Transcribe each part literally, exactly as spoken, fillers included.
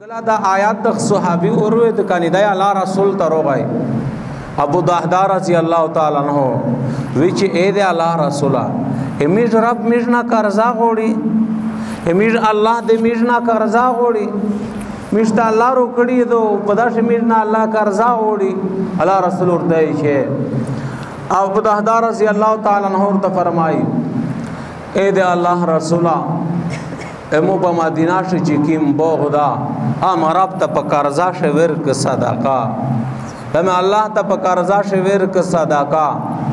کله دا آیات د صحابي اوروي د کني د الله رسول تروغای ابو دحدہ رضی الله تعالی عنہ وچ اے د الله رسولا امیج رب میجنا قرضا غوړي امیج الله د میجنا قرضا غوړي مشت الله رو کړي دو پداش میجنا الله قرضا غوړي الله رسول ورته شه ابو دحدہ رضی الله تعالی عنہ ورته فرمای اے د الله رسولا امو په مدینه شي چې کیم بوغدا ام رب ته په قرضا شویر ک صدقه تم الله ته په قرضا شویر ک صدقه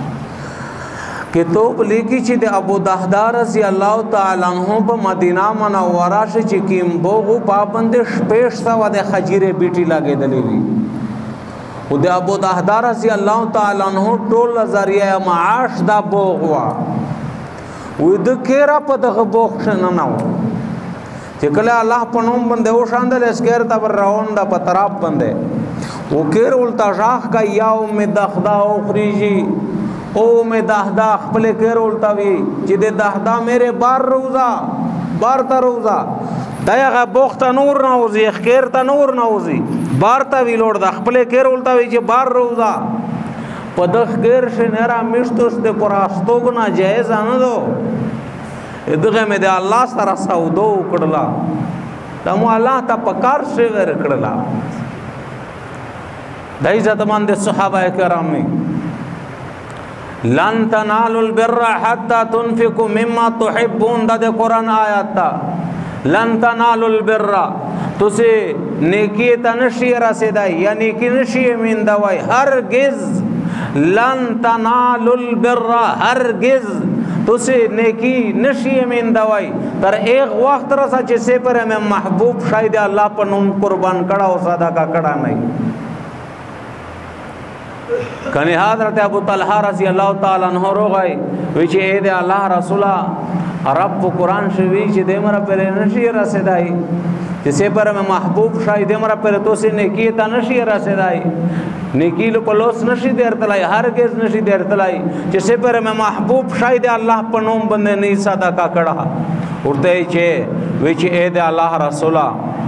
کتاب لیکي چې د ابو دحدہ رضی الله تعالی عنہ په مدینه منوره شي چې کیم بوغ پابند شپېش سو د خجیره بیٹی لګېدلې وي او د ابو دحدہ رضی الله تعالی عنہ ټول ذریعہ معاش دا بوغ وا و د کېرا په دغه بوغ شنه نو چې کله الله په نوم باندې و شاندل اسکر تا پر روان دا په طرف باندې و کېر ولتا شاخ کا یوم دحدا او خریجی او می دحدا خپل کېر ولتا وی چې د دحدا میرے بار روزا بار تا روزا دغه بوخت نور نوزی خیر تا نور نوزی بار تا وی لوړ د خپل کېر ولتا وی چې بار روزا په دغ غیر شنرا مشتوس د پراستوګنا جایز نه دو دغه مې د الله سره سودو کړلا د مو الله ته پکار شي ور کړلا د عزت مند صحابه کرام لن تنالوا البر حتى تنفقوا مما تحبون د قرآن آیات تا لن تنالوا البر تسے نیکی ته نشي رسیدای یا نیکی نشي میندوي هرگز لن تنالوا البر هرگز تسے نیکی نشی من دوائی تر ایک وقت رسا چسے پر میں محبوب شاید اللہ پر نوم قربان کڑا ہو صدقہ کڑا نہیں کنی حضرت ابو طلحہ رضی اللہ تعالیٰ عنہ رو گئی ویچے اے دے اللہ رسولہ رب قرآن شویچ دے مرا پر نشی رسیدائی جسے پر میں محبوب شاید دے مرا پر تو سے نیکی تا نشی رسیدائی نیکیلو پلوس نشی دیر تلائی ہرگز نشی دیر تلائی جسے پر میں محبوب شاید اللہ پنوم بندے نہیں صدقہ کڑا اڑتے ہی چھے ویچے اے دے اللہ رسولہ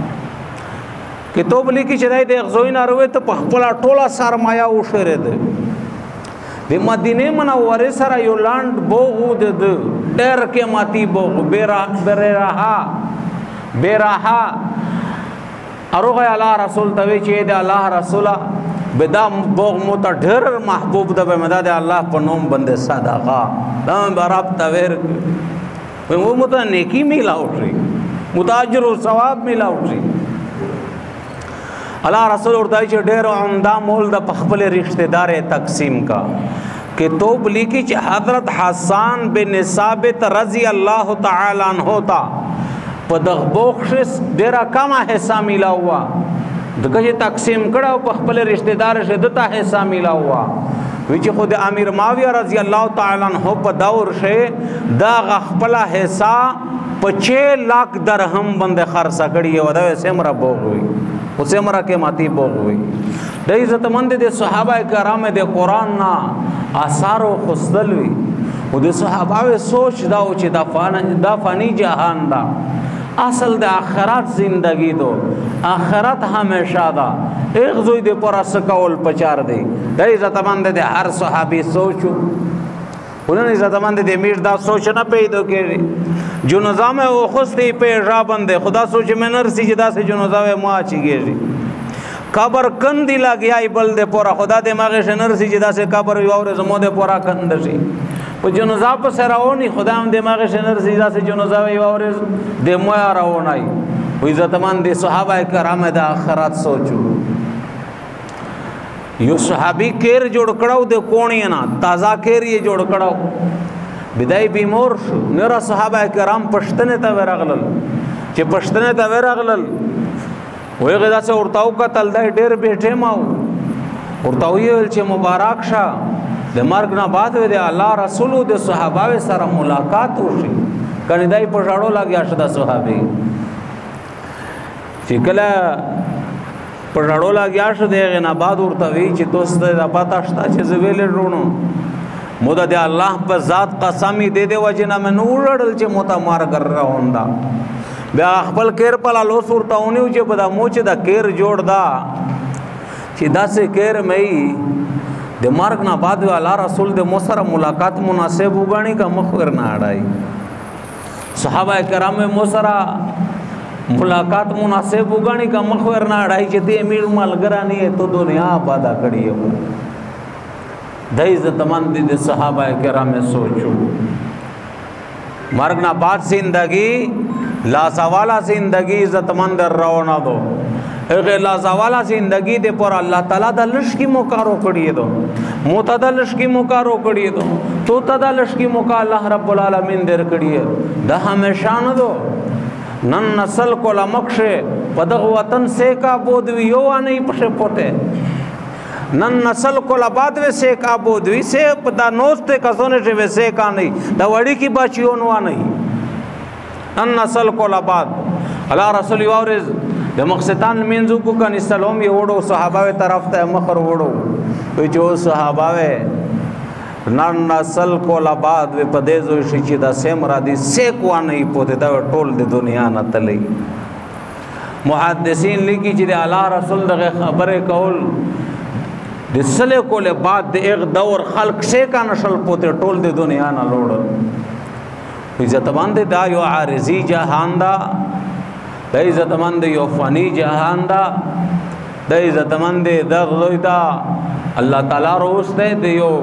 کتاب لیکی چدائی دے اغزوئی نہ روئے تو پخپلا ٹولا سرمایہ اوشرے دے دے مدینے منوری سرا یو لانڈ بوغو دے دے دیر کے ماتی بوغو بے رہا بے رہا اروغی اللہ رسول تویچے اے دے اللہ رسولہ بدا بوغ موتا ڈھر محبوب دا بمدہ دے اللہ پر نوم بندے صدقہ دام براب تاویر وہ موتا نیکی میلا اٹھ رہی متاجر و ثواب میلا اٹھ رہی اللہ رسول اردائی چھے ڈھر عمدہ مول دا پخبل رشتہ دار تقسیم کا کہ توب لیکی چھے حضرت حسان بن ثابت رضی اللہ تعالیٰ عنہ ہوتا پدغ بوخشس ڈھرہ کما حصہ میلا ہوا دکھے تقسیم کڑا و پخپل رشتہ دار شدتا حصہ ملا ہوا ویچی خود امیر معاویہ رضی اللہ تعالیٰ عنہ پا دور شے دا غخپلا حصہ پچھے لاکھ درہم بند خرسہ کڑی ہے و دا سمرہ بوگ ہوئی و سمرہ کے ماتی بوگ ہوئی دا عزت مند دے صحابہ کرام دے قرآن نا آثار و خصدل ہوئی و دے صحابہ سوچ داو چی دا فانی جہان دا اصل دے آخرات زندگی دو آخرت ہمیشہ دا ایک زوی دے پورا سکول پچار دے دا عزت مند دے ہر صحابی سوچو انہوں نے عزت مند دے میر دا سوچنا پیدو کے جو نظام ہے وہ خستی پیشا بندے خدا سوچ میں نرسی جدا سے جو نظام ہے مواچی گے جی قبر کندی لگی آئی بل دے پورا خدا دے ماغش نرسی جدا سے قبر یور زمو دے پورا کندشی وہ جنوزا پا سے رہونی خدا ہم دماغ شنر سیدہ سے جنوزا وی وارز دمویا رہونائی وہ عزت مند دے صحابہ کرام دا آخرات سوچو یو صحابی کیر جوڑ کڑاو دے کونی نا تازہ کیر یہ جوڑ کڑاو بدائی بیمور شو میرا صحابہ کرام پشتنے تا ویر اغلل چے پشتنے تا ویر اغلل وہی غدا سے ارتاو کا تلدائی دیر بیٹھے ماو ارتاو یہ ویلچے مبارک شا دے مرگ نا بعد وی دے اللہ رسولو دے صحابہ سارا ملاقات ہوشی کنی دائی پشاڑو لگیا شدہ صحابی چی کلا پشاڑو لگیا شدہ غینا بعد ارتوی چی دوست دے پاتا شتا چی زویلے رونو مودا دے اللہ پر ذات قسمی دے دے وجنا میں نورڑل چی موتا مار کر رہا ہوندا بیا خپل کیر په لالو صورت اونیو چې په دا موچ دا کیر جوړ دا چې داسې کیر مې د مرګ نه بعد الله رسول د مو سره ملاقات مناسب وګڼي که مخ ور نه اړای صحابه کرام مو سره ملاقات مناسب وګڼي که مخ ور نه اړای چې دې امیر ملګری نه ته دنیا آباد کړی یو د عزت مند د صحابه کرام سوچو مرګ نه بعد زندگی لا سوالا زندگی عزت مند روانه دو اغه لا سوالا زندگی دے پر اللہ تعالی د لشکی مکارو کړی دو متدلش کی مکارو کړی دو تو تدلش کی مکا الله رب العالمین در کړی د همیشه نه دو نن نسل کو لمکشه پدغ وطن سے کا بودوی یو نه پښه پټه نن نسل کو لباد و سے کا بودوی سے پدا نوسته کسونه سے وسے کا نہیں دا وڑی کی بچیو نو نہیں نن نسل کو لباد الله رسول یورز د مقصدان منځو کو کني سلام یې وړو صحابه طرف ته مخر وړو وی جو صحابه نن نسل کو لباد و پدې زو شي چې دا سیم را دي سیک و نه پوته دا ټول د دنیا نه تلې محدثین لیکي چې د الله رسول دغه خبره کول د سله کوله بعد د ایک دور خلق سے کا نشل پوتے ټول د دنیا نه لوړ عزت مند دا یو عارضی جهان دا د عزت مند یو فانی جهان دا د عزت مند د غوی دا الله تعالی روسته دی یو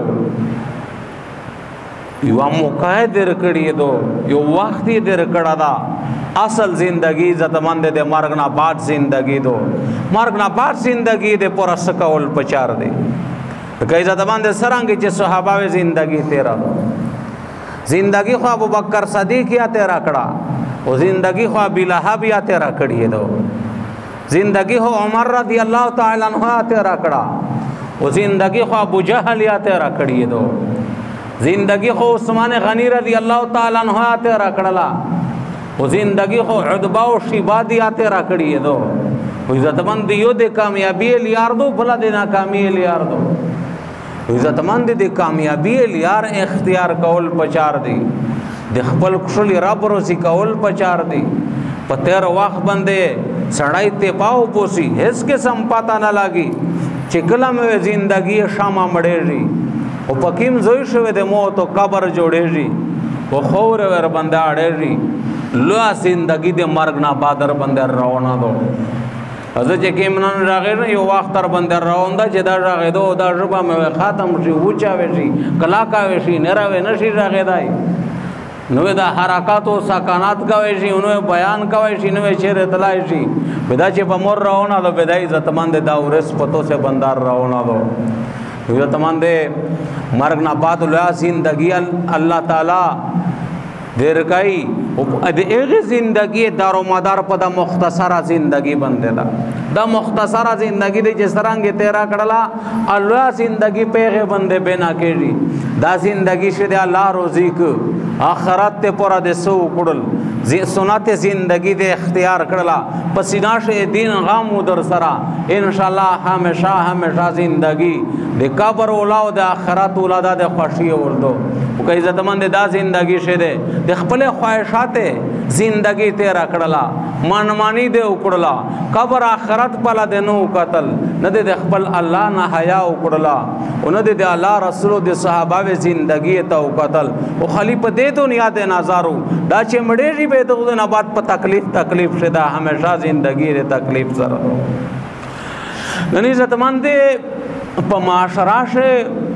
یو موقع در کړی دو یو وخت در کړه دا اصل زندگی عزت مند دے مرگ نہ بعد زندگی دو مرگ نہ بعد زندگی دے پر اسکول پچار دے کہ عزت مند سرانگی چ صحابہ زندگی تیرا زندگی خو ابو بکر صدیق یا تیرا کڑا او زندگی خو ابی لہب یا تیرا کڑی دو زندگی ہو عمر رضی اللہ تعالی عنہ تیرا کڑا او زندگی خو ابو جہل یا تیرا کڑی دو زندگی خو عثمان غنی رضی اللہ تعالی عنہ تیرا کڑلا و زندگی خو عدبہ و شیبادی آتے را کڑی دو و عزت مند یو دے کامیابی لیار دو بھلا دے ناکامی لیار دو و عزت مند دے کامیابی لیار اختیار کول پچار دی دے خپل کشلی رب روسی کول پچار دی پتیر وقت بندے سڑائی تے پاو پوسی اس کے سمپاتا نہ لگی چکلا میں زندگی شامہ مڑے جی و پکیم زوی شوے دے موت و قبر جوڑے جی و خور ور بندہ آڑے جی لوا زندگی دے مرگ نہ بادر بندر روانہ دو حضرت کیمنان راغی نه یو وخت تر بندر روان دا چې دا راغی دو دا ژبه مې ختم شي وچاوي شي کلاکاوي شي نراوي نشي راغی دای نو دا حرکات او سکانات کوي شي نو بیان کوي شي نو شعر تلای شي بدا چې په مور روانه دو بدای عزت مند دا ورس پتو سے بندر روانه دو عزت مند مرگ نہ بعد لوا زندگی اللہ تعالی دیر کئی ایغی زندگی دار و مدار پا دا مختصر زندگی بندے دا دا مختصر زندگی دی جس رنگی تیرا کڑلا اللہ زندگی پیغے بندے بینا کیجی دا زندگی شدے اللہ روزی کو آخرت تے پورا دے سو کڑل سنت زندگی دے اختیار کڑلا پسیناش دین غامو در سرا انشاءاللہ ہمیشہ ہمیشہ زندگی دے قبر اولاو دے آخرت اولا دے خوشی اوردو کہ عزت مند دا زندگی شدے دے خپل خواہشات زندگی تیرا کڑلا منمانی دے اکڑلا قبر آخرت پلا دے نو قتل ندے دے خپل اللہ نہ حیا اکڑلا ندے دے اللہ رسول دے صحابہ زندگی تا قتل او خلیف دے دنیا دے نظارو دا چے مڑے جی بے دو دن بعد پا تکلیف تکلیف شدہ ہمیشہ زندگی دے تکلیف سر ننی عزت مند پا معاشرہ سے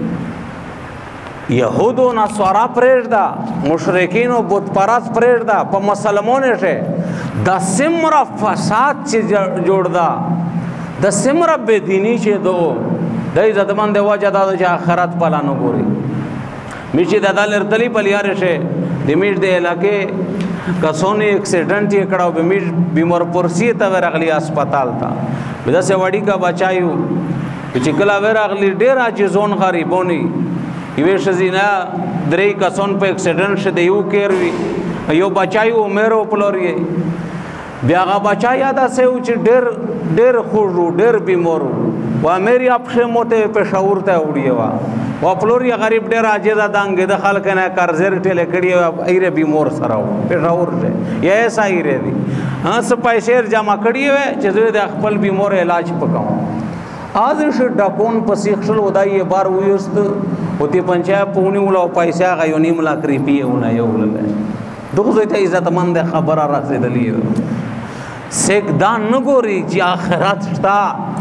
یہود و نصارا پریش دا مشرکین و بت پرست پریش دا پا مسلمون سے دا سمرا فساد چی جوڑ دا دا سمرا بے دینی چی دو دا عزت مند وجہ دا دا چی آخرت پلا نو گوری میچی دا دا لرتلی پلیار سے دی میچ دے علاقے کسونی ایکسیڈنٹ یہ کڑاو بی میچ بیمار پرسی تا ویر اغلی اسپتال تا بدا سے وڑی کا بچائیو چی کلا ویر اغلی دیر آجی زون غریبونی یوی شزینا دری کسون پہ ایکسیڈنٹ شده یو کیروی یو بچائیو میرو پلوری بیا هغه بچا یاده سه و چې ډېر ډېر خوږ و ډېر بیمار و و میری اپښې موته پېښور ته وړې وه و پلور یې غریب ډېر عاجزه دانګې د خلک نه قرضې ټېلې کړي وه ایره بیمار سره و پېښور دی یا ایسا ایره دی ها څه پیسې جمع کړي وې چې زه د خپل بیمار علاج پکوم آز ش ډاکون په سیخشل ودای بار ویست وتی پنچا پونی ولا پیسې هغه یو نیم لا کری پیونه یو ولله دغه ته عزت مند خبره رسیدلې سګدان نګوري چې آخرت شتا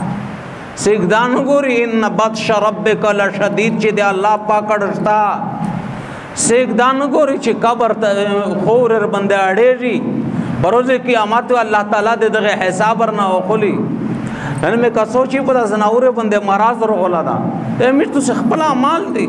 سګدان نګوري ان بطش ربک لشدید چې د الله پاکړ شتا سګدان نګوري چې قبر ته خور بنده اړېږي بروزه قیامت الله تعالی دغه حساب ورنه وکړي نن مې کا سوچي په زناوره بنده مرز رغلا دا مې تو خپل اعمال دي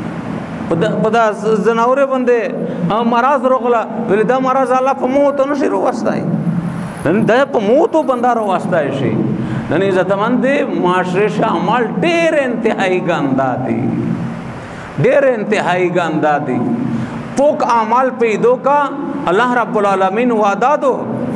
په دا زناوره بنده مرز رغلا ول دا مرز الله په موت نشي وروستای نن دا په موت بنده وروستای شي نن عزت مند معاشره شامل ډېر انتهایی ګندا دي ډېر انتهایی ګندا دي پوک اعمال پیدو کا الله رب العالمین وعدہ دو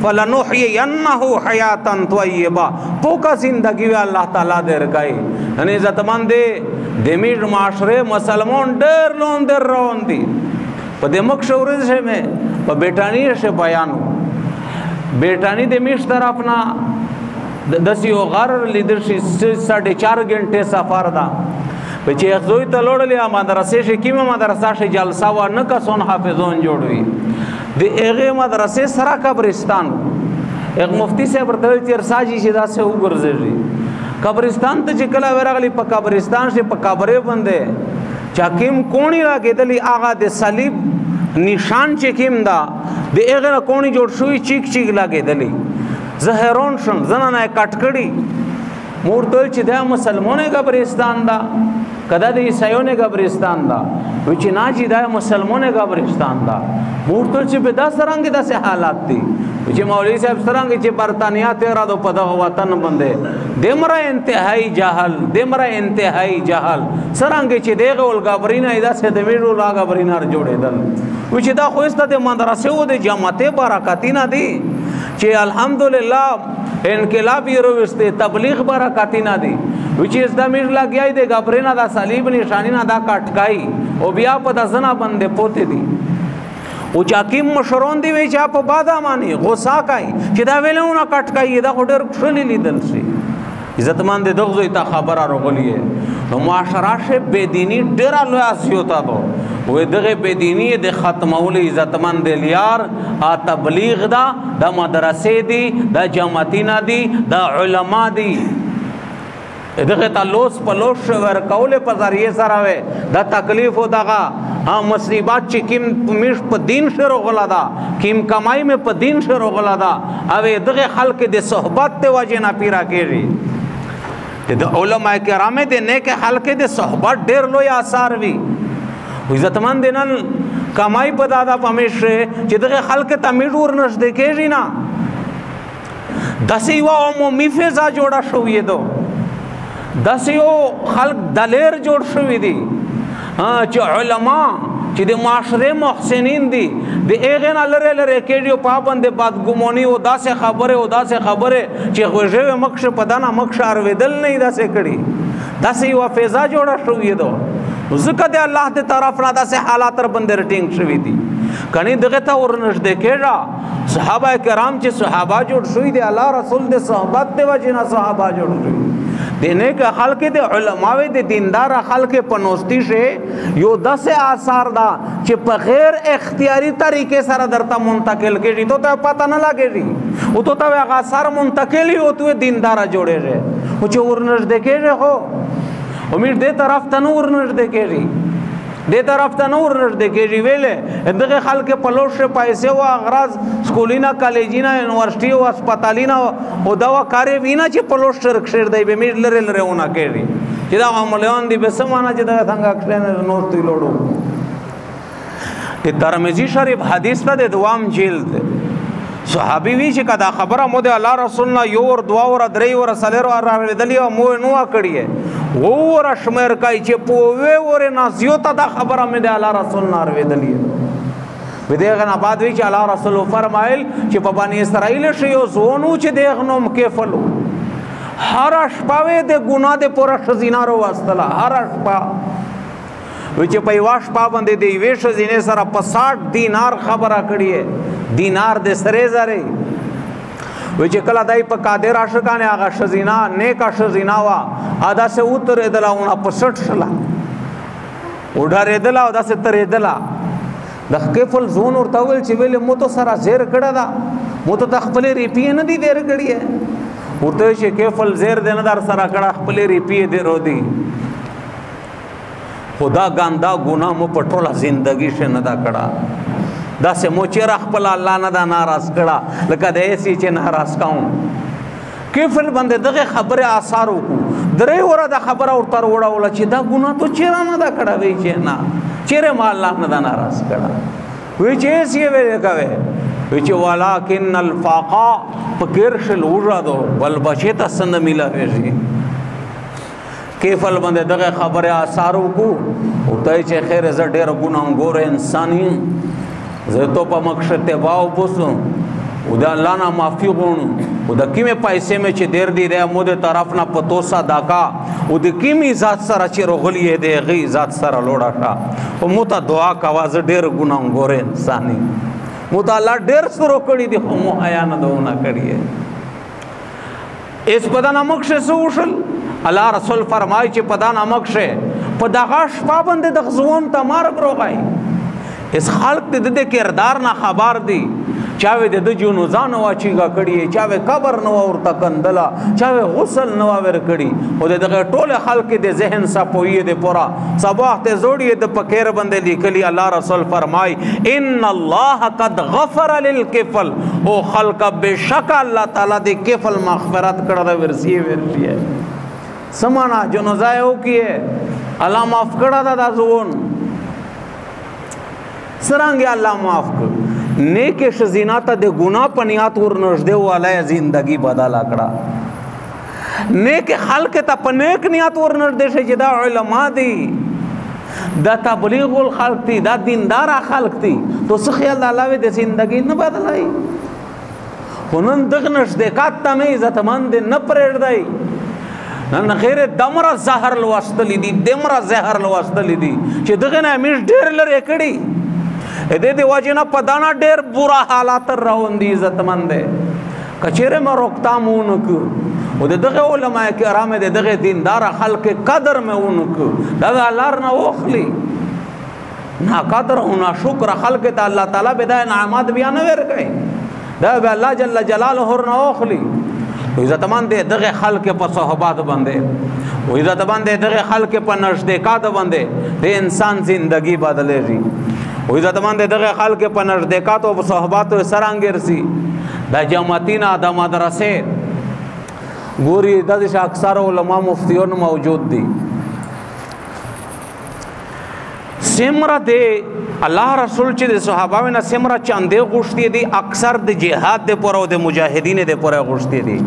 فلنحینه حیاتا طیبہ پوکا زندگی وی الله تعالی درکای ان عزت مند دمیر معاشره مسلمان ډېر لون در روان دي په د مخ شورز شه مې په بیٹانی شه بیانو بیٹانی د میش طرف نه دسی او غر لیدر شي ساڑھے چار غنټه سفر دا په چې زوی ته لوړلې مدرسې شه کیمه مدرسه شه جلسه و نه کسون حافظون جوړوي د هغه مدرسې سره قبرستان یک مفتی صاحب ورته تیر ساجي چې دا سه وګرځي قبرستان ته چې کله ورغلی په قبرستان شه په قبرې باندې چاکیم کونی راګېدلی هغه د صلیب نشان چې کیم دا د هغه کونی جوړ شوی چیک چیک لاګېدلی زهرون شم زنانه کټ کړي مورتل چې دا مسلمانې قبرستان دا کدا د عیسایانو قبرستان دا و چې ناجی دا مسلمانې قبرستان دا مورتل چې به دا سرنګ داسې حالات دي چې مولوی صاحب سرنګ چې برتانیا تیرا دو په دغه وطن باندې دمره انتهایی جهل دمره انتهایی جهل سرنګ چې دغه ول قبرینه داسې د ویډو لا قبرینه جوړېدل و چې دا خو است د مدرسې او د جماعت برکاتینه دي چې الحمدلله انقلاب یروسته تبلیغ برکاتینه دي وچ از د میر لګیای د غبرینه د صلیب نشانینه دا کټکای او بیا په د زنا باندې پوتې دي او چاکیم مشرون دی وی چا په بادا مانی غوسا کای چې دا ویلونه کټکای دا خډر خلی لیدل شي عزت مند دغه ته خبره راغلیه نو معاشره شه بيدینی ډیر لوی اسیوتا دو وې دغه بيدینی د ختمول عزت مند لیار ا تبلیغ دا د مدرسې دی د جماعتینا دی د علما دی دغه تلوس پلوش ور کول په ذریعہ سره وې د تکلیف او دغه ها مصیبات چې کیم مش په دین شروع غلا دا کیم کمای میں په دین شروع غلا دا او دغه خلق د صحبت ته وجه نه پیرا کیږي د علماء کرام د نیک خلق د صحبت ډیر لوی آثار وی عزت مند نن کمای په دادا پمیش چې دغه خلق ته میډور نشد کېږي نه دسی و عمومي فضا جوړه شوې دو دسی او خلق دلیر جوړ شوې دي چې علما چې د معاشره محسنین دي د هغه نه لره لره کېږي پابند بدګمونی او داسې خبره او داسې خبره چې غوږه مخ په دانا مخ شار ودل نه داسې کړي داسې یو فضا جوړه شوې ده ځکه د الله د طرف نه داسې حالات تر بند رټینګ شوې دي کني دغه ته ورنږدې کېږي صحابه کرام چې صحابه جوړ شوې دي الله رسول د صحبت دی وجه نه صحابه جوړ شوې دینه کا خلق د علماء د دیندار خلق پنوستی شه یو دس آثار دا چې په غیر اختیاري طریقې سره درته منتقل کېږي ته ته پته نه لګېږي او ته ته هغه آثار منتقل یو ته دیندار جوړېږي او چې ورنږدې کېږي خو امید دې طرف ته نور نږدې کېږي دې طرف ته نور نږدې کېږي ویلې دغه خلک په لوش پیسې او اغراض سکولینا کالجینا یونیورسيټي او هسپتالینا او دوا کارې وینا چې په لوش شرک شر دی به میر لره لره ونه کېږي چې دا عملیان دي به سمانه چې دا څنګه کښنه نور تی لوړو د ترمذی شریف حدیث ته د دوام جلد صحابي وی چې کدا خبره مو د الله رسولنا یور دوا ور درې ور سلر ور ردلی او مو نو کړی وو ور شمیر کای چې پووې ور نازیو ته دا خبره مې د الله رسولنا ور ودلی ودغه نه بعد وی چې الله رسول فرمایل چې په بنی اسرائیل شیو زونو چې دغه نوم کفلو هر شپه د ګناه د پوره شزینارو واستله هر شپه وی چې په واش پابند دی وی شزینې سره په ساठ دینار خبره کړی دینار د سره زره وی چې کله دای په قادر عاشقانه هغه شزینا نیکه شزینا وا ادا سے اتر دلاونه په سټ شلا وډاره دلا او داسه ترې دلا د کفل زون ورته ول چې ویل مو ته سره زیر کړه دا مو ته خپل ریپی نه دی دیر کړی ورته چې کفل زیر دینه در سره کړه خپل ریپی دی رو دی خدا ګاندا ګنا مو پټوله زندگی شه نه دا کړه دا سه مو چې خپل الله نه دا ناراض کړه لکه د ایسی چې ناراض کاوم کفل باندې دغه خبره آثار وکړو درې وره دا خبره ورته وړاوله چې دا ګنا ته چیرې نه دا کړه وی چې نه چیرې ما الله نه دا ناراض کړه وی چې سی وی کوي وی چې ولکن الفاقا فکرش الوجدو بل بچتا سند ملا وی کیفل باندې دغه خبره آثار وکړو او ته چې خیر ز ډېر ګناګور انساني زه ته په مقصد ته واو بوسو او دا الله نه معافي غوڼو او د کیمه پیسې مې چې ډېر دی د مو د طرف نه پتوسا داکا او د کیمه ذات سره چې رغلی دی غي ذات سره لوړا کا او مو ته دعا کوا ز ډېر ګناګور انساني مو ته الله ډېر سره کړی دی خو مو حیا نه دونه کړی اس پدانه مقصد سوشل الله رسول فرمای چې پدانه مقصد په دغه شپه باندې د غزوون ته مرګ روغای اس خلق د دې کردار نه خبر دی چاوه د جونو ځان واچیګه کړي چاوه قبر نو ورته کندلا چاوه غسل نو ور کړي او دغه ټوله خلق د ذهن صفوی د پورا صباح ته زوړی د پکیر باندې لیکلی الله رسول فرمای ان الله قد غفر للكفل او خلق بشک الله تعالی د کفل مغفرت کړه د ورسی ورسی سمانا جنو ځایو کیه الله معاف کړه دا زون سرانګه الله معاف کړ نیک شزینا ته د ګناه پنیات ور نږدې والای زندگی بدل کړه نیک خلق ته په نیک نیت ور نږدې شي چې دا علما دي دا تبلیغ الخلق دي دا دیندار خلق دي تو څه خیال الله د زندگی نه بدلای هنن دغه نږدې کات ته نه عزت مند نه پرېړدای نن غیر دمره زهر لوستل دي دمره زهر لوستل دي چې دغه نه مش ډیر لري کړي دې دې واجنه پدانا ډېر بورا حالات روندي عزت مند کچېره ما روکتامون کو او دغه علماء کرام دې دغه دیندار خلق قدر مې اونکو دا الله نه وخلی نا قدر او نا شکر خلق ته الله تعالی بدای نعمت بیان ورکړي دا به الله جل جلاله نه وخلی عزت مند دغه خلق په صحبات باندې او عزت مند دغه خلق په نزدېکات باندې د انسان زندگی بدلېږي او عزت مند دغه خلق په نزدېکات او صحبات سرانګرسي د جماعتینا د مدرسې ګوري د اکثر علما مفتیون موجود دي سمره دي الله رسول چې د صحابه نه سمره چاندې غوښتي دي اکثر د جهاد د پر او د مجاهدین د پر غوښتي دي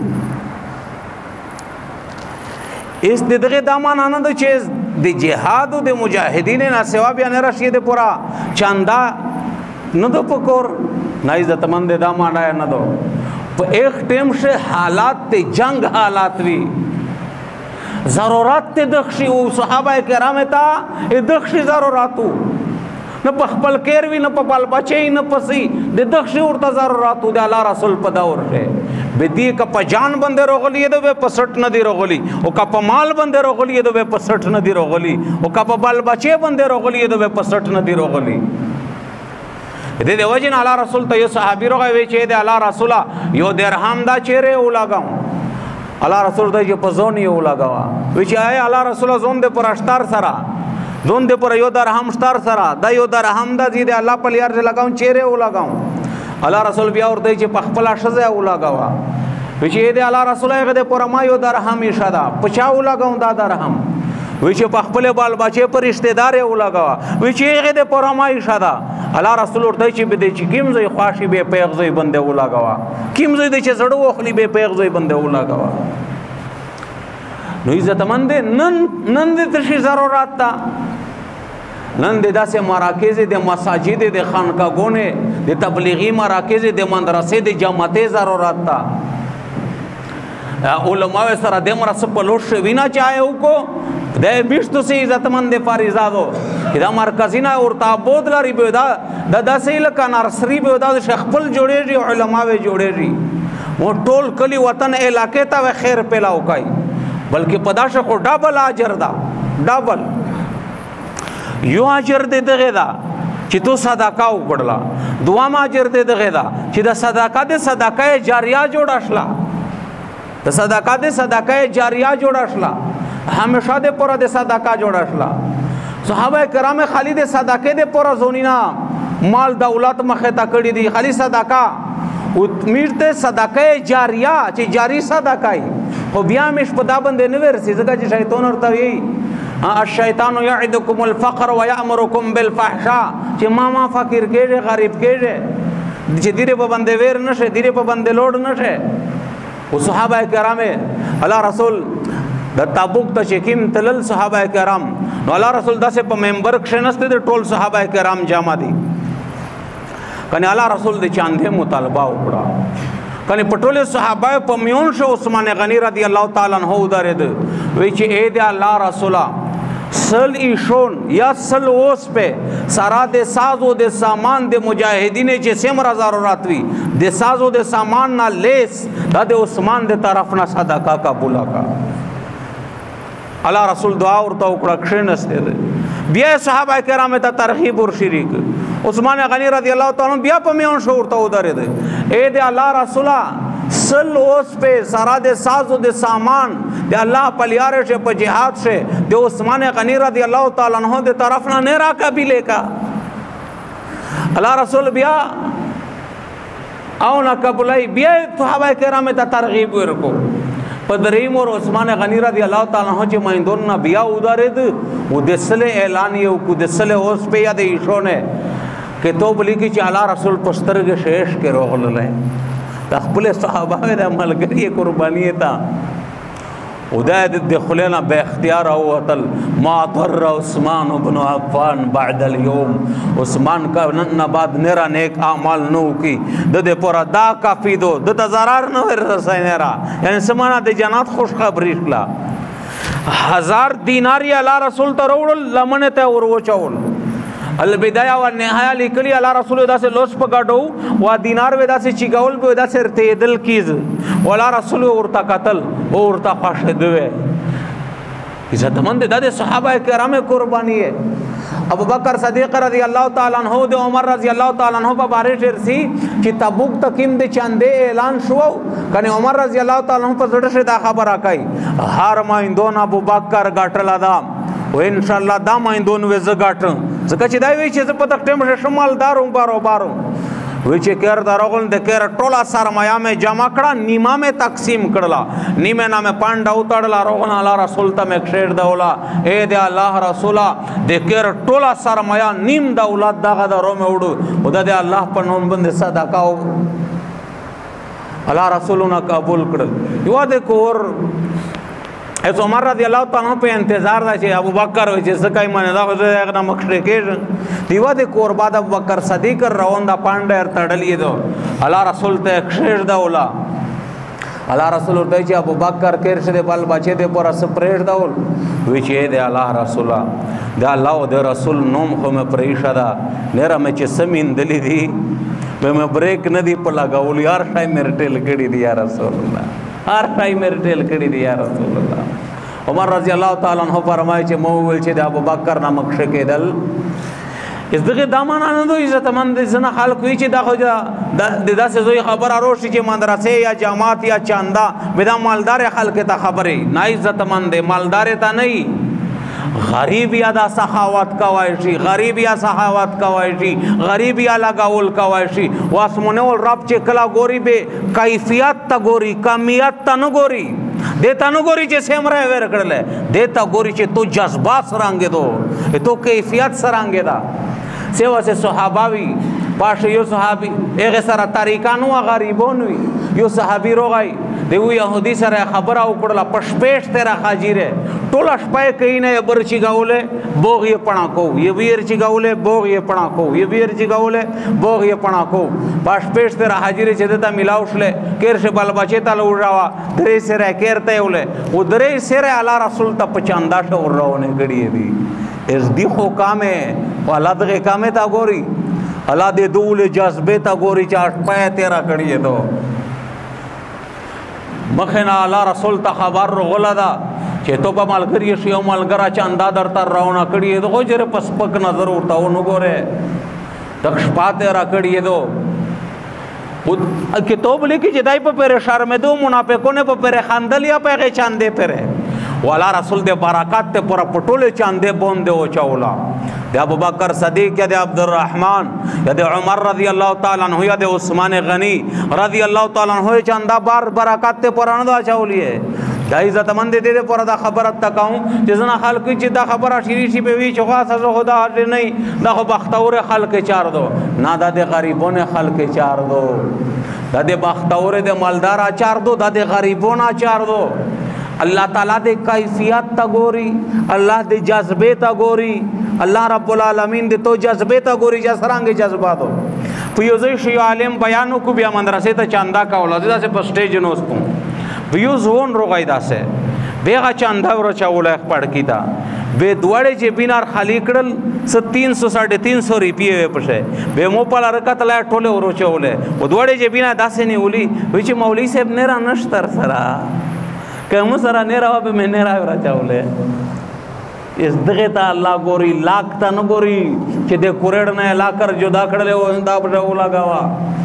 اس دغه دامان نه د چې د جهاد او د مجاهدین نه سوا بیا نه راشي د پورا چاندا نه د پکور نه عزت مند دامان نه دو په ایک ټیم سے حالات ته جنگ حالات وی ضرورت ته دخشي او صحابه کرام ته دخشي ضرورتو نه په خپل کیر وی نه په بل بچي نه پسي د دخشي ورته ضرورتو د الله رسول په دور شه بدی کا په جان بندے روغلی دو به پسټ نه دی روغلی او کا په مال بندے روغلی دو به پسټ نه دی روغلی او کا په بل بچي بندے روغلی دو به پسټ نه دی روغلی دې د وجه نه الله رسول ته یو صحابي روغه وی چې د الله رسول یو درهم دا چیرې ولاګاو الله رسول ته په ځون یو ولاګاوا وی چې آیا الله رسول ځون د پر اشتار سره ځون د پر یو درهم اشتار سره دا یو درهم دا دې الله په لار لګاو چیرې ولاګاو الله رسول بیا ورته چې په خپل شزه ولاګاوا وی چې دې الله رسول هغه د پر ما یو درهم شدا پچا ولاګاو دا درهم وی چې په خپل بال بچي پر رشتہ دار ولاګاوا وی چې هغه د پر ما شدا الله رسول ورته چې به دې چې کیم زوی خواشي به پیغزوی بنده ولاګاوا کیم زوی دې چې زړه وخلی به پیغزوی بنده ولاګاوا نو عزت مند نن نن دې تشي ضرورت تا نن د داسې مراکز د مساجد د خانقاهګونه د تبلیغي مراکز د مدرسې د جماعتې ضرورت تا علماء سره د مرسه په لوش وینا چاهه وکړو د بیشتو سي عزتمند فریضادو دا مرکزینا ورته بود لري به دا د داسې لکه نرسري به دا شیخ خپل جوړېږي علماء به جوړېږي مو ټول کلی وطن علاقې ته خیر پیلاو کوي بلکې پداشه کو ډبل اجر دا ډبل یو اجر دې دغه دا چې تو صدقه وکړلا دوام اجر دې دغه دا چې د صدقه د صدقه جاریه جوړ شلا د صدقه د صدقه جاریه جوړ شلا همیشه د پر د صدقه جوړ شلا صحابه کرام خالد صدقه د پر زونینا مال دولت مخه تا کړی دی خالد صدقه او میرته صدقه جاریه چې جاری صدقه خو بیا مش په دا باندې نه ورسي ځکه چې شیطان ورته وی الشیطان یعدکم الفقر ويأمرکم بالفحشاء چې ما ما فقیر کېږي غریب کېږي چې دیره په باندې ور نشه دیره په باندې لوډ نشه او صحابه کرام الله رسول د تبوک ته شکیم تلل صحابه کرام نو الله رسول داسې په منبر کې نشته د ټول صحابه کرام جمع دي کنه الله رسول د چاندې مطالبه وکړه کنه پټول صحابه په میون شو عثمان غنی رضی الله تعالی عنہ درید وی چې اے د الله رسولا سل ایشون یا سل اوس په سارا د سازو د سامان د مجاهدین چې سمرا ضرورت وی د سازو د سامان نه لیس د عثمان د طرف نه صدقه قبول کا الله رسول دعا ورته وکړه کښینسته بیا صحابه کرام ته ترغیب ور شریک عثمان غنی رضی الله تعالی بیا په میون شو ورته ودرید اے د الله رسولا سل اوس په سارا د سازو د سامان د الله پلیاره شه په جهاد شه د عثمان غنی رضی الله تعالی عنہ د طرف نه نه را قبیله کا الله رسول بیا او نه قبولای بیا صحابه کرام ته ترغیب ورکو پدریم اور عثمان غنی رضی اللہ تعالی عنہ چې مایندون نه بیا ودارید و دسل اعلان یو کو دسل اوس په یاد ایشونه کې تو بلی کی چې الله رسول پسترګ شیش کې روغله خپل صحابه د ملګری قربانی تا وداد دخلنا باختيار او تل ما ضر عثمان بن عفان بعد اليوم عثمان کا نن بعد نرا نیک اعمال نو کی د پورا دا کافی دو د zarar نو رسای نرا یعنی سمانا د جنات خوش خبری کلا هزار دیناری الله رسول ته وروړل لمنه ته ور وچول البدايه والنهايه لیکلی الله رسول داسې لوس پکاټو وا دینار ودا سے چیګول به ودا سے تیدل کیز ولا رسول ورتا قتل ورتا قشدوه عزت مند د صحابه کرام قربانی ہے ابو بکر صدیق رضی اللہ تعالی عنہ د عمر رضی اللہ تعالی عنہ په باره شرسی چې تبوک تکیم د چاندې اعلان شو کنه عمر رضی اللہ تعالی عنہ په زړه شه دا خبره کوي هر مایندون ابو بکر غټل دا و ان شاء الله دا مایندون و ز غټ ځکه چې دا وی چې په تک ټیم شمال دارو بارو بارو وی چې کار دروغل د کار ټولا سرمایا مې جمع کړه نیمه مې تقسیم کړلا نیمه نامه پانډا وتړلا روغن الله رسول ته مې خیر دولا اے د الله رسولا د کار ټولا سرمایا نیم دولت دغه درو مې وړو خدای د الله په نوم باندې صدقه او الله رسولنا قبول کړل یو د کور اس عمر رضی اللہ تعالیٰ پہ انتظار دا چې ابو بکر وی چې سکای منه دا خو زه نه مخشه کېږم دیوا د کور بعد ابو بکر صدیق روان دا پاندر تړلې دو الله رسول ته خیر دا ولا الله رسول ورته چې ابو بکر کیر شه د بل بچي د پر سپریټ دا ول وی چې د الله رسولا دا الله او د رسول نوم خو مې پریښه دا نره مې چې سمین دلی دی به مې بریک نه دی په لګاول یار شای مې رټل کړي دی یا رسول الله ہر ٹائم میرے ٹیل کړي دی یا رسول الله عمر رضی الله تعالی عنہ فرمایي چې مو ویل چې د ابو بکر نامک شکیدل اس دغه دامان نه دوی عزت مند زنه خلق وی چې دا خو د داسې زوی خبر اروشي چې مدرسې یا جماعت یا چاندا بدا مالدار خلق ته خبره نه عزت مند مالدار ته نه غریب یا دا سخاوت کوي شي غریب یا سخاوت کوي شي غریب یا لگاول کوي شي واسمونه ول رب چې کلا ګوري به کیفیت تا ګوري کمیت تا نه ګوري دیتا نو ګوري چې سیمره ور کړل دیتا ګوري چې تو جذبات سرانګې دو تو کیفیت سرانګې دا سیوا سے صحاباوی پاش یو صحابي هغه سره طریقانو غریبون وی یو صحابي روغای دی یهودي سره خبره وکړه پښپېش تیرا خاجیره ټول شپه کوي نه برچی گاوله بوغ یې پڼا کو یې ویر چی گاوله بوغ یې پڼا کو یې ویر چی گاوله بوغ یې پڼا کو پاش پېش تر حاضر چې دتا ملاوشله کیر شه بل بچی ته لوړاوا درې سره کېرته ولې و درې سره اعلی رسول ته پچاندا شو ورونه غړي دي اس دی خو کامه والا دغه کامه تا ګوري الله دې دول جذبه تا ګوري چاټ پای تیرا کړی دو مخنا الله رسول ته خبر غلدا چې تو په مالګری شي او مالګرا چاندا درته راونه کړی دو خو جره پسپک نظر ورته ونه ګوره تک شپاته را کړی دو کتاب لیکي چې دای په پر شرمېدو منافقونه په پر خندل یا په چاندې پره والا رسول دے برکات تے پورا پٹولے چاندے بوندے ہو چاولا دے ابو بکر صدیق یا دے عبد الرحمن یا دے عمر رضی اللہ تعالیٰ عنہ یا دے عثمان غنی رضی اللہ تعالیٰ عنہ چاندہ بار برکات تے پورا ندا چاولی ہے دا عزت مند دے دے پورا دا خبرت تکاؤں جزنا خلقی چی دا خبر شیریشی پہ وی چوخا سزو خدا حضر نہیں دا خو بختور خلق چار دو نا دا دے غریبون خلق چار دو دا دے بختور دے مالدارا چار دو دا دے غریبون چار دو اللہ تعالیٰ دے کیفیت تا گوری اللہ دے جذبے تا گوری اللہ رب العالمین دے تو جذبے تا گوری جسرانگے جذبہ دو پیوزی شیو عالم بیانو کو بیا مندرسے تا چاندہ کا اولا دا سے پسٹیج نوستوں پیوز ہون رو غیدہ سے بیغا چاندہ ورہ چاولا ایک پڑھ کی تا بے دوڑے جے بینار خالی کرل ست تین سو ساڑھے تین سو ریپیے ہوئے پشے بے موپالا رکت لائے ٹھولے ورو چاولے وہ دوڑے جے بینار داسے نہیں اولی ویچے مولی سے نیرا نشتر سرا کہ مسرا نیرا ہوا پہ میں نیرا ہوا چاولے اس دغیتا اللہ گوری لاکتا نگوری چی دے کوریڑنے لاکر جو دا کڑلے ہو دا پڑھا ہو لگا ہوا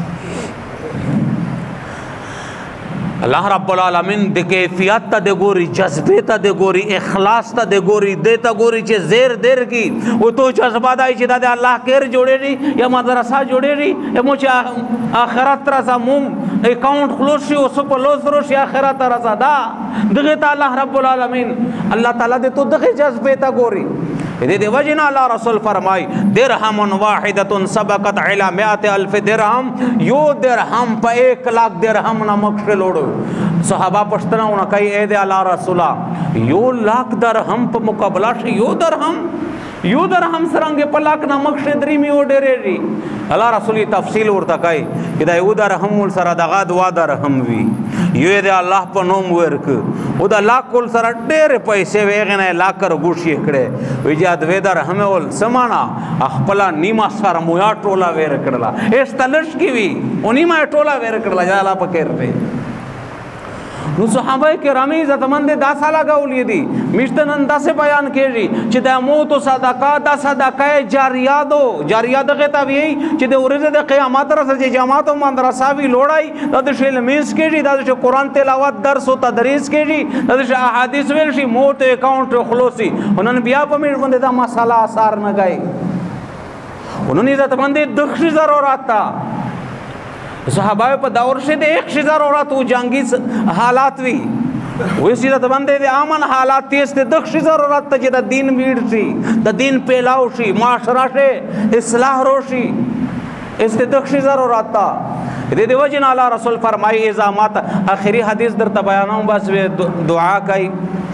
اللہ رب العالمین دے کیفیت تا دے گوری جذبے تا دے گوری اخلاص تا دے گوری دے تا گوری چے زیر دیر کی وہ تو جذبہ دائی چی دا دے اللہ کیر جوڑے ری یا مدرسہ جوڑے ری یا مجھے آخرت رسا موم اکاؤنٹ خلوشی و سپر لوز روشی آخرت رسا دا دغیتا اللہ رب العالمین اللہ تعالیٰ دے تو دغی جذبے تا گوری دے دے وجنا اللہ رسول فرمائی درہم واحدت سبقت علا میات الف درہم یو درہم پا ایک لاکھ درہم نمکش لوڑو صحابہ پشتنا ہونا کئی اے دے اللہ رسولہ یو لاکھ درہم پا مقابلہ شی یو درہم یو درہم سرنگے پا لاکھ نمکش دریمی ہو ڈیرے جی اللہ رسولی تفصیل ورتا کئی کہ دا یو درہم ول سر دغا دوا درہم وی یو دے اللہ پا نوم ورک او دا لاکھ کل سر دیر پیسے ویغنے لاکر گوشی اکڑے وی جا دوی درہم ول سمانا اخپلا نیما سر مویا ٹولا ویر کڑلا اس تلش کی وی او نیما ٹولا ویر کڑلا جا اللہ پا کیر پہ نو صحابہ کرامی عزت مند دا سالا گولی دی مشتنن دا سے بیان کیجی چی دا موت و صدقہ دا صدقہ جاریہ دو جاریہ دا غیتا بھی ہے چی دا ورز دا قیامات رسا چی جماعت و مندرسہ بھی لوڑائی دا دا شیل میز کیجی دا دا شیل قرآن تلاوات درس و تدریس کیجی دا دا شیل احادیث ویلشی موت اکاؤنٹ خلوصی انہوں نے بیا پا میش بندے دا مسئلہ آثار نگائی انہوں نے عزت مندی دخشی ضرورات تا صحابہ پہ دور سے دے ایک شزار عورت وہ جنگی حالات بھی وہ سیدت بندے دے آمن حالات تیس دے دخ شزار عورت تا جی دا دین بیڑ سی دا دین پیلاو شی معاشرہ شے اصلاح روشی اس دے دخ شزار عورت تا دے دے وجن اللہ رسول فرمائی ازامات آخری حدیث در تبیانوں بس دعا کئی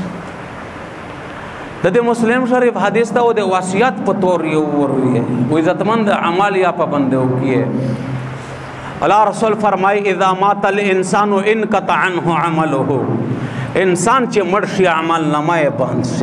دا دے مسلم شریف حدیث تا وہ دے واسیات پتور یہ ہوئی ہے وہ عزت مند عمالیہ پا بندے ہو کیے اللہ رسول فرمائی اذا مات الانسان انقطع عنہ عملہ انسان چے مرشی عمل نمائے بند سی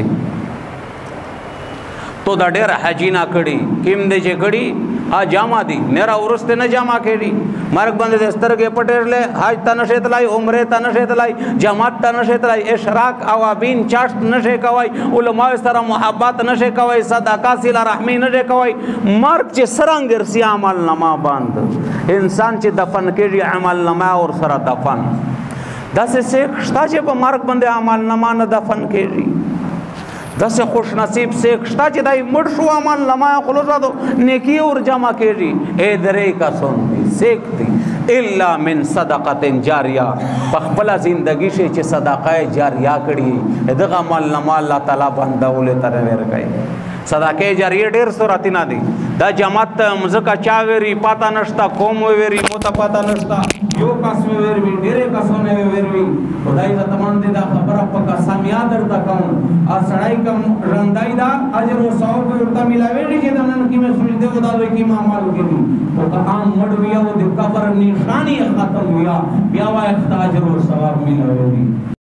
تو دا دیر حجینا کڑی کم دے چے کڑی آ جامع دی نیرا ورستے نہ جامع کڑی مرک بندے دے استرگے پٹیر لے حج تا نشے تلائی عمرے تا نشے تلائی جامعات تا نشے تلائی اشراق عوابین چاشت نشے کوائی علماء سر محبات نشے کوائی صدقہ سیلہ رحمی نشے کوائی مرک چے سرنگر سی عمل نما باند انسان چے دفن کڑی عمل نما اور سر دفن دس سیک شتا چے پا مرک بندے عمل نما نہ دفن کڑی دس خوش نصیب سیک شتا چی دائی مرشو امان لمایا خلوصا دو نیکی اور جمع کیجی اے درے کا سن دی سیک دی اللہ من صدقت جاریہ پخپلا زندگی سے چی صدقہ جاریہ کری ادغا مال نما اللہ تعالیٰ بندولے ترور گئی صدقه جاریه ډیر صورت نه دي دا جماعت مزکا چا ویری پاتا نشتا قوم ویری موتا پاتا نشتا یو کس ویری ډیره کسونه ویری خدای ته تمام دي دا خبره پکا سمیا درته کوم ا سړی کوم رندای دا اجر او ثواب ورته ملاوي چې دا نن کې مې سوچ دی دا وی کی معاملو کې دي او که عام مړ بیا و د قبر نشانی ختم بیا بیا وای اجر او ثواب ملاوي